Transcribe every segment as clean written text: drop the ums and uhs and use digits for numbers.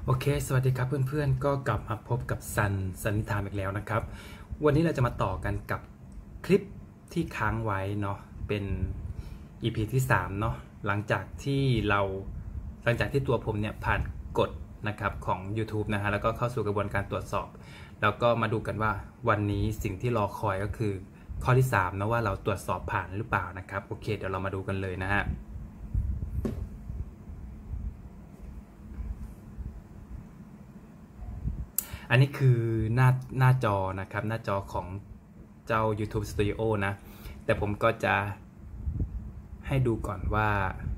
โอเคสวัสดีครับเพื่อนๆก็กลับมาพบกับสันนิธานอีกแล้วนะครับวันนี้เราจะมาต่อกันกับคลิปที่ค้างไว้เนาะเป็น EP ที่3เนาะหลังจากที่ตัวผมเนี่ยผ่านกฎนะครับของ YouTube นะฮะแล้วก็เข้าสู่กระบวนการตรวจสอบแล้วก็มาดูกันว่าวันนี้สิ่งที่รอคอยก็คือข้อที่3นะว่าเราตรวจสอบผ่านหรือเปล่านะครับโอเคเดี๋ยวเรามาดูกันเลยนะฮะอันนี้คือหน้าจอนะครับหน้าจอของเจ้า YouTube Studio นะแต่ผมก็จะให้ดูก่อนว่า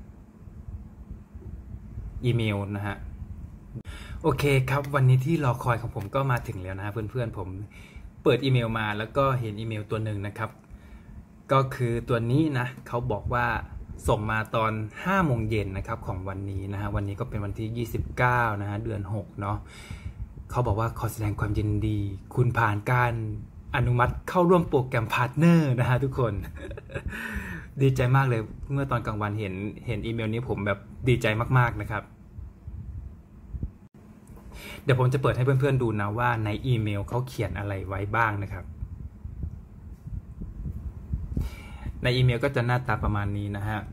อีเมลนะฮะโอเคครับวันนี้ที่รอคอยของผมก็มาถึงแล้วนะฮะเพื่อนๆผมเปิดอีเมลมาแล้วก็เห็นอีเมลตัวหนึ่งนะครับก็คือตัวนี้นะเขาบอกว่าส่งมาตอน5 โมงเย็นนะครับของวันนี้นะฮะวันนี้ก็เป็นวันที่29นะฮะเดือน6เนาะเขาบอกว่าขอแสดงความยินดีคุณผ่านการอนุมัติเข้าร่วมโปรแกรมพาร์ทเนอร์นะฮะทุกคน ดีใจมากเลยเมื่อตอนกลางวันเห็นอีเมลนี้ผมแบบดีใจมากๆนะครับเดี๋ยวผมจะเปิดให้เพื่อนๆดูนะว่าในอีเมลเขาเขียนอะไรไว้บ้างนะครับในอีเมลก็จะหน้าตาประมาณนี้นะฮะ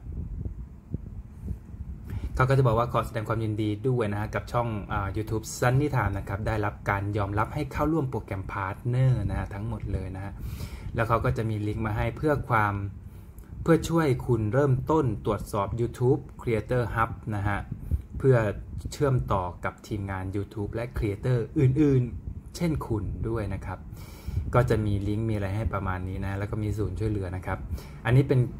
เขาก็จะบอกว่าขอแสดงความยินดีด้วยนะฮะกับช่องYouTube สันนิธานนะครับได้รับการยอมรับให้เข้าร่วมโปรแกรมพาร์ทเนอร์นะฮะทั้งหมดเลยนะฮะแล้วเขาก็จะมีลิงก์มาให้เพื่อช่วยคุณเริ่มต้นตรวจสอบ YouTube Creator Hub นะฮะเพื่อเชื่อมต่อกับทีมงาน YouTube และ Creator อื่นๆเช่นคุณด้วยนะครับก็จะมีลิงก์มีอะไรให้ประมาณนี้นะแล้วก็มีศูนย์ช่วยเหลือนะครับอันนี้เป็น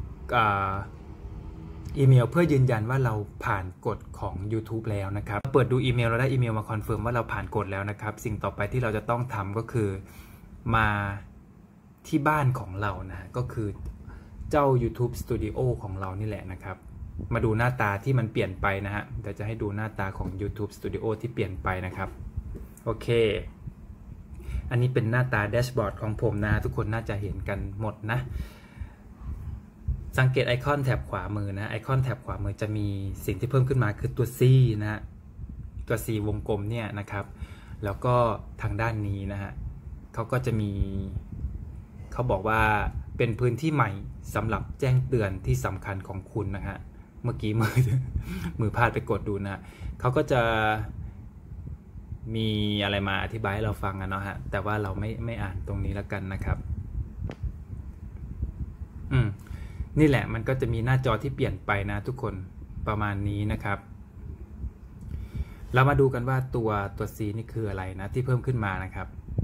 อีเมลเพื่อยืนยันว่าเราผ่านกฎของ YouTube แล้วนะครับเปิดดูอีเมลเราได้อีเมลมาคอนเฟิร์มว่าเราผ่านกฎแล้วนะครับสิ่งต่อไปที่เราจะต้องทำก็คือมาที่บ้านของเรานะก็คือเจ้า YouTube Studio ของเรานี่แหละนะครับมาดูหน้าตาที่มันเปลี่ยนไปนะฮะเดี๋ยวจะให้ดูหน้าตาของ YouTube Studio ที่เปลี่ยนไปนะครับโอเคอันนี้เป็นหน้าตาแดชบอร์ดของผมนะทุกคนน่าจะเห็นกันหมดนะสังเกตไอคอนแถบขวามือนะไอคอนแถบขวามือจะมีสิ่งที่เพิ่มขึ้นมาคือตัว C นะฮะตัว C วงกลมเนี่ยนะครับแล้วก็ทางด้านนี้นะฮะเขาก็จะมีเขาบอกว่าเป็นพื้นที่ใหม่สำหรับแจ้งเตือนที่สำคัญของคุณนะฮะเมื่อกี้มือพลาดไปกดดูนะเขาก็จะมีอะไรมาอธิบายให้เราฟังนะเนาะฮะแต่ว่าเราไม่อ่านตรงนี้แล้วกันนะครับนี่แหละมันก็จะมีหน้าจอที่เปลี่ยนไปนะทุกคนประมาณนี้นะครับเรามาดูกันว่าตัว C นี่คืออะไรนะที่เพิ่มขึ้นมานะครับ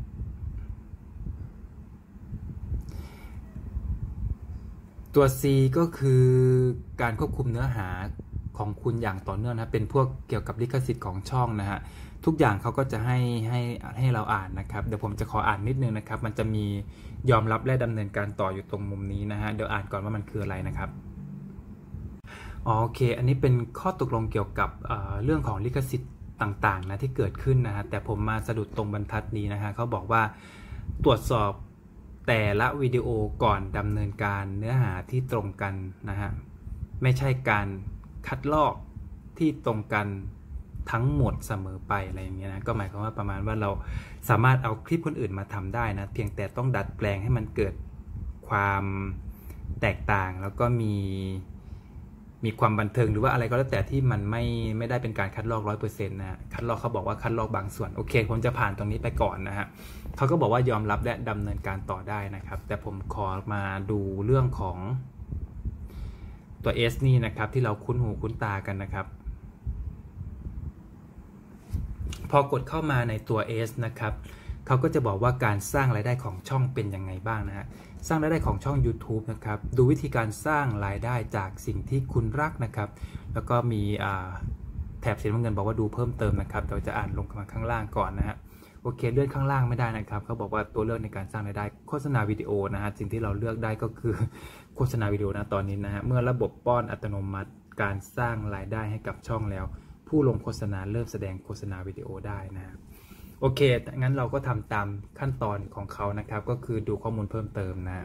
ตัว C ก็คือการควบคุมเนื้อหาของคุณอย่างต่อเนื่องนะเป็นพวกเกี่ยวกับลิขสิทธิ์ของช่องนะฮะทุกอย่างเขาก็จะให้เราอ่านนะครับเดี๋ยวผมจะขออ่านนิดนึงนะครับมันจะมียอมรับและดำเนินการต่ออยู่ตรงมุมนี้นะฮะเดี๋ยวอ่านก่อนว่ามันคืออะไรนะครับโอเคอันนี้เป็นข้อตกลงเกี่ยวกับเรื่องของลิขสิทธิ์ต่างๆนะที่เกิดขึ้นนะฮะแต่ผมมาสะดุดตรงบรรทัดนี้นะฮะเขาบอกว่าตรวจสอบแต่ละวิดีโอก่อนดำเนินการเนื้อหาที่ตรงกันนะฮะไม่ใช่การคัดลอกที่ตรงกันทั้งหมดเสมอไปอะไรอย่างเงี้ยนะก็หมายความว่าประมาณว่าเราสามารถเอาคลิปคนอื่นมาทำได้นะเพียงแต่ต้องดัดแปลงให้มันเกิดความแตกต่างแล้วก็มีความบันเทิงหรือว่าอะไรก็แล้วแต่ที่มันไม่ได้เป็นการคัดลอก 100% นะคัดลอกเขาบอกว่าคัดลอกบางส่วนโอเคผมจะผ่านตรงนี้ไปก่อนนะฮะเขาก็บอกว่ายอมรับและดำเนินการต่อได้นะครับแต่ผมขอมาดูเรื่องของตัว S นี่นะครับที่เราคุ้นหูคุ้นตากันนะครับพอกดเข้ามาในตัว S นะครับเขาก็จะบอกว่าการสร้างรายได้ของช่องเป็นยังไงบ้างนะฮะสร้างรายได้ของช่อง YouTube นะครับดูวิธีการสร้างรายได้จากสิ่งที่คุณรักนะครับแล้วก็มีแถบสีน้ำเงินบอกว่าดูเพิ่มเติมนะครับเราจะอ่านลงมาข้างล่างก่อนนะฮะโอเคเลื่อนข้างล่างไม่ได้นะครับเขาบอกว่าตัวเลือกในการสร้างรายได้โฆษณาวิดีโอนะฮะสิ่งที่เราเลือกได้ก็คือโฆษณาวิดีโอนะตอนนี้นะฮะเมื่อระบบป้อนอัตโนมัติการสร้างรายได้ให้กับช่องแล้วผู้ลงโฆษณาเริ่มแสดงโฆษณาวิดีโอได้นะโอเคงั้นเราก็ทำตามขั้นตอนของเขานะครับก็คือดูข้อมูลเพิ่มเติมนะ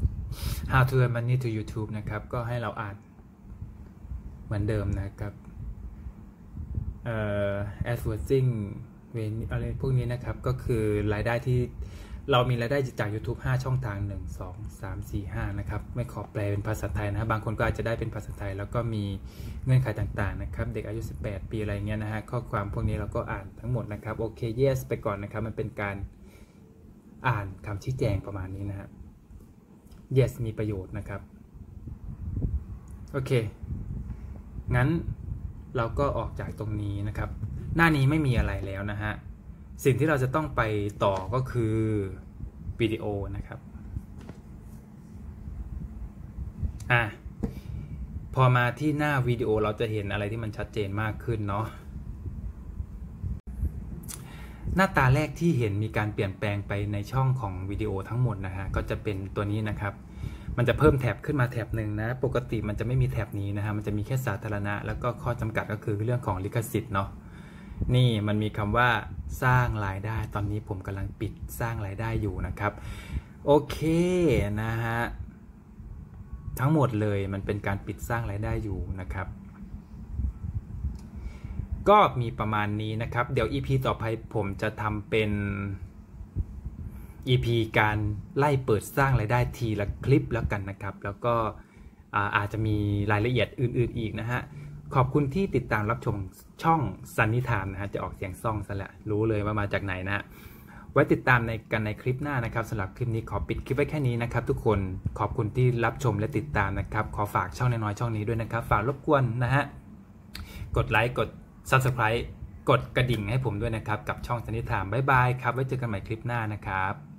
How to earn money to YouTube นะครับก็ให้เราอ่านเหมือนเดิมนะครับ advertising อะไรพวกนี้นะครับก็คือรายได้ที่เรามีรายได้จาก YouTube 5 ช่องทาง 1 2 3 4 5นะครับไม่ขอแปลเป็นภาษาไทยนะบางคนก็อาจจะได้เป็นภาษาไทยแล้วก็มีเงื่อนไขต่างๆนะครับเด็กอายุ18 ปีอะไรเงี้ยนะฮะข้อความพวกนี้เราก็อ่านทั้งหมดนะครับโอเค yes ไปก่อนนะครับมันเป็นการอ่านคำชี้แจงประมาณนี้นะฮะ yes มีประโยชน์นะครับโอเคงั้นเราก็ออกจากตรงนี้นะครับหน้านี้ไม่มีอะไรแล้วนะฮะสิ่งที่เราจะต้องไปต่อก็คือวิดีโอนะครับพอมาที่หน้าวิดีโอเราจะเห็นอะไรที่มันชัดเจนมากขึ้นเนาะหน้าตาแรกที่เห็นมีการเปลี่ยนแปลงไปในช่องของวิดีโอทั้งหมดนะฮะก็จะเป็นตัวนี้นะครับมันจะเพิ่มแท็บขึ้นมาแท็บหนึ่งนะปกติมันจะไม่มีแท็บนี้นะฮะมันจะมีแค่สาธารณะแล้วก็ข้อจำกัดก็คือเรื่องของลิขสิทธิ์เนาะนี่มันมีคำว่าสร้างรายได้ตอนนี้ผมกำลังปิดสร้างรายได้อยู่นะครับโอเคนะฮะทั้งหมดเลยมันเป็นการปิดสร้างรายได้อยู่นะครับก็มีประมาณนี้นะครับเดี๋ยว EP ต่อไปผมจะทำเป็น EP การไล่เปิดสร้างรายได้ทีละคลิปแล้วกันนะครับแล้วก็อาจจะมีรายละเอียดอื่นๆอีกนะฮะขอบคุณที่ติดตามรับชมช่องสันนิธานนะฮะจะออกเสียงซ่องซะแหละรู้เลยว่ามาจากไหนนะไว้ติดตามกันในคลิปหน้านะครับสำหรับคลิปนี้ขอปิดคลิปไว้แค่นี้นะครับทุกคนขอบคุณที่รับชมและติดตามนะครับขอฝากช่องน้อยๆช่องนี้ด้วยนะครับฝากรบกวนนะฮะกดไลค์กด Subscribe กดกระดิ่งให้ผมด้วยนะครับกับช่องสันนิธานบ๊ายบายครับไว้เจอกันใหม่คลิปหน้านะครับ